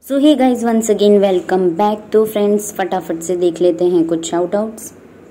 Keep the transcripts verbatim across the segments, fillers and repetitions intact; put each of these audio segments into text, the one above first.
सो hey guys once again welcome back. तो friends फटाफट से देख लेते हैं कुछ शाउट आउट्स।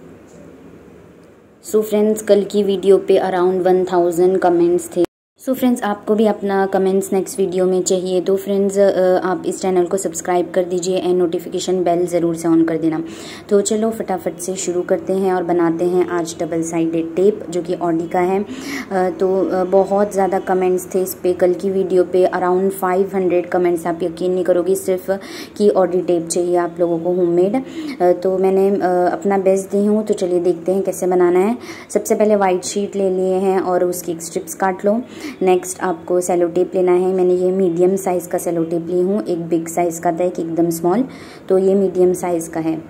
सो फ्रेंड्स कल की वीडियो पे अराउंड वन थाउजेंड कमेंट्स थे। सो so फ्रेंड्स आपको भी अपना कमेंट्स नेक्स्ट वीडियो में चाहिए तो फ्रेंड्स आप इस चैनल को सब्सक्राइब कर दीजिए एंड नोटिफिकेशन बेल ज़रूर से ऑन कर देना। तो चलो फटाफट से शुरू करते हैं और बनाते हैं आज डबल साइडेड टेप जो कि ऑडी का है। तो बहुत ज़्यादा कमेंट्स थे इस पर कल की वीडियो पे, अराउंड फाइव हंड्रेड कमेंट्स। आप यकीन नहीं करोगे सिर्फ कि ऑडी टेप चाहिए आप लोगों को होममेड। तो मैंने अपना बेस्ट दी हूँ। तो चलिए देखते हैं कैसे बनाना है। सबसे पहले वाइट शीट ले लिए हैं और उसकी स्ट्रिप्स काट लो। नेक्स्ट आपको सेलो टेप लेना है। मैंने ये मीडियम साइज़ का सेलो टेप ली हूँ, एक बिग साइज़ का था एक एकदम स्मॉल, तो ये मीडियम साइज़ का है।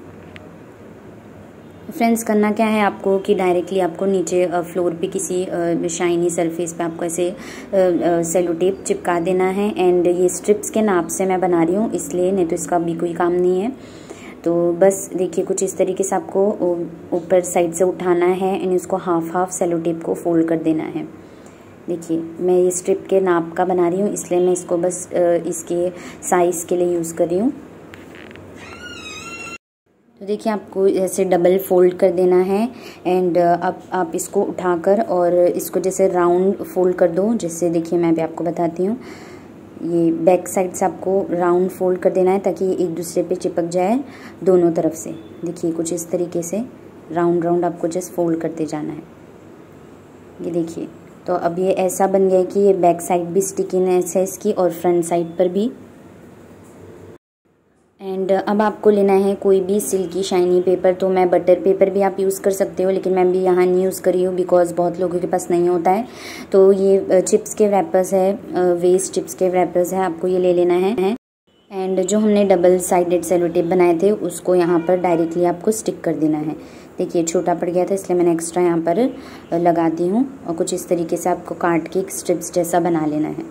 फ्रेंड्स करना क्या है आपको कि डायरेक्टली आपको नीचे फ्लोर पे किसी शाइनी सरफेस पे आपको ऐसे सेलो टेप चिपका देना है। एंड ये स्ट्रिप्स के नाप से मैं बना रही हूँ इसलिए, नहीं तो इसका भी कोई काम नहीं है। तो बस देखिए कुछ इस तरीके से आपको ऊपर साइड से उठाना है एंड इसको हाफ हाफ सेलो टेप को फोल्ड कर देना है। देखिए मैं ये स्ट्रिप के नाप का बना रही हूँ इसलिए मैं इसको बस इसके साइज़ के लिए यूज़ कर रही हूँ। तो देखिए आपको ऐसे डबल फोल्ड कर देना है एंड अब आप इसको उठाकर और इसको जैसे राउंड फोल्ड कर दो। जैसे देखिए मैं भी आपको बताती हूँ, ये बैक साइड से आपको राउंड फोल्ड कर देना है ताकि एक दूसरे पे चिपक जाए दोनों तरफ से। देखिए कुछ इस तरीके से राउंड राउंड आपको जस्ट फोल्ड करते जाना है। ये देखिए तो अब ये ऐसा बन गया है कि ये बैक साइड भी स्टिकीनेस है इसकी और फ्रंट साइड पर भी। एंड अब आपको लेना है कोई भी सिल्की शाइनी पेपर। तो मैं बटर पेपर भी आप यूज़ कर सकते हो लेकिन मैं भी यहाँ नहीं यूज़ कर रही हूँ बिकॉज बहुत लोगों के पास नहीं होता है। तो ये चिप्स के रैपर्स है, वेस्ट चिप्स के रैपर्स है, आपको ये ले लेना है। एंड जो हमने डबल साइडेड सेलो टेप बनाए थे उसको यहाँ पर डायरेक्टली आपको स्टिक कर देना है। देखिए छोटा पड़ गया था इसलिए मैंने एक्स्ट्रा यहाँ पर लगा दी हूँ और कुछ इस तरीके से आपको काट के एक स्ट्रिप्स जैसा बना लेना है।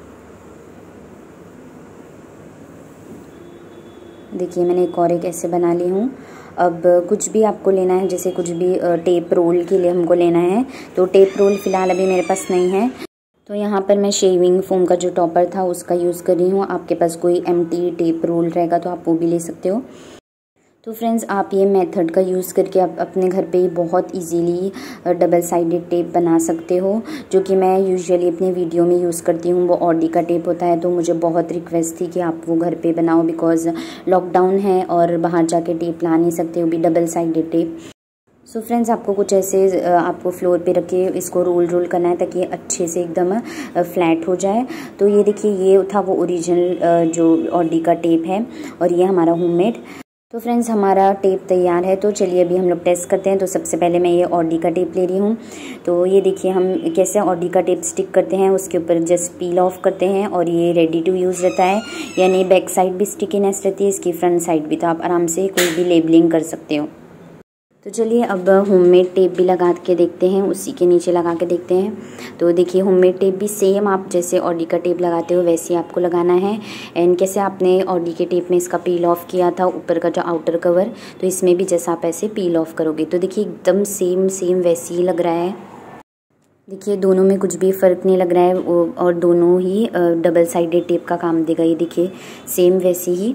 देखिए मैंने एक और एक ऐसे बना ली हूँ। अब कुछ भी आपको लेना है, जैसे कुछ भी टेप रोल के लिए हमको लेना है। तो टेप रोल फ़िलहाल अभी मेरे पास नहीं है तो यहाँ पर मैं शेविंग फोम का जो टॉपर था उसका यूज़ कर रही हूँ। आपके पास कोई एम्प्टी टेप रोल रहेगा तो आप वो भी ले सकते हो। तो फ्रेंड्स आप ये मेथड का यूज़ करके आप अपने घर पे ही बहुत इजीली डबल साइडेड टेप बना सकते हो। जो कि मैं यूजुअली अपने वीडियो में यूज़ करती हूँ वो ऑडी का टेप होता है। तो मुझे बहुत रिक्वेस्ट थी कि आप वो घर पे बनाओ बिकॉज लॉकडाउन है और बाहर जाके टेप ला नहीं सकते हो भी double sided tape. So so friends आपको कुछ ऐसे आपको फ्लोर पे रख के इसको रोल रोल करना है ताकि अच्छे से एकदम फ्लैट हो जाए। तो ये देखिए ये था वो ओरिजिनल जो ऑडी का टेप है और ये हमारा होममेड। तो फ्रेंड्स हमारा टेप तैयार है। तो चलिए अभी हम लोग टेस्ट करते हैं। तो सबसे पहले मैं ये ऑडी का टेप ले रही हूँ। तो ये देखिए हम कैसे ऑडी का टेप स्टिक करते हैं, उसके ऊपर जस्ट पील ऑफ करते हैं और ये रेडी टू यूज़ रहता है। यानी बैक साइड भी स्टिकीनेस रहती है, इसकी फ्रंट साइड भी। तो आप आराम से कोई भी लेबलिंग कर सकते हो। तो चलिए अब होममेड टेप भी लगा के देखते हैं, उसी के नीचे लगा के देखते हैं। तो देखिए होममेड टेप भी सेम आप जैसे ऑडी का टेप लगाते हो वैसे ही आपको लगाना है। एंड कैसे आपने ऑडी के टेप में इसका पील ऑफ किया था ऊपर का जो आउटर कवर, तो इसमें भी जैसा आप ऐसे पील ऑफ करोगे तो देखिए एकदम सेम सेम वैसे ही लग रहा है। देखिए दोनों में कुछ भी फ़र्क नहीं लग रहा है और दोनों ही डबल साइडेड टेप का काम देगा। ये देखिए सेम वैसे ही।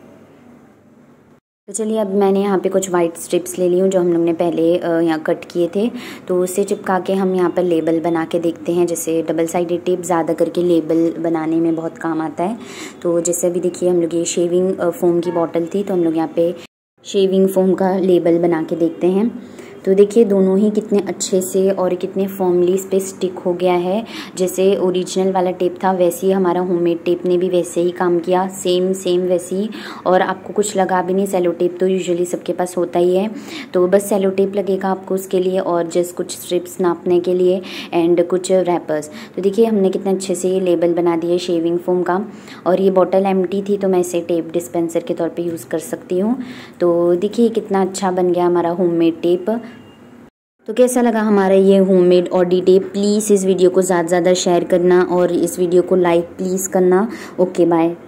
तो चलिए अब मैंने यहाँ पे कुछ वाइट स्ट्रिप्स ले ली हूँ जो हम लोग ने पहले यहाँ कट किए थे। तो उससे चिपका के हम यहाँ पर लेबल बना के देखते हैं। जैसे डबल साइडेड टेप ज़्यादा करके लेबल बनाने में बहुत काम आता है। तो जैसे अभी देखिए हम लोग ये शेविंग फोम की बॉटल थी तो हम लोग यहाँ पे शेविंग फोम का लेबल बना के देखते हैं। तो देखिए दोनों ही कितने अच्छे से और कितने फॉर्मली इस पर स्टिक हो गया है। जैसे ओरिजिनल वाला टेप था वैसे ही हमारा होममेड टेप ने भी वैसे ही काम किया, सेम सेम वैसे ही। और आपको कुछ लगा भी नहीं, सेलो टेप तो यूजुअली सबके पास होता ही है। तो बस सेलो टेप लगेगा आपको उसके लिए और जस्ट कुछ स्ट्रिप्स नापने के लिए एंड कुछ रैपर्स। तो देखिए हमने कितने अच्छे से ये लेबल बना दिए शेविंग फोम का। और ये बॉटल एम्प्टी थी तो मैं इसे टेप डिस्पेंसर के तौर पर यूज़ कर सकती हूँ। तो देखिए कितना अच्छा बन गया हमारा होममेड टेप। तो कैसा लगा हमारा ये होममेड ऑडी टेप? प्लीज़ इस वीडियो को ज़्यादा से ज़्यादा शेयर करना और इस वीडियो को लाइक प्लीज़ करना। Okay bye.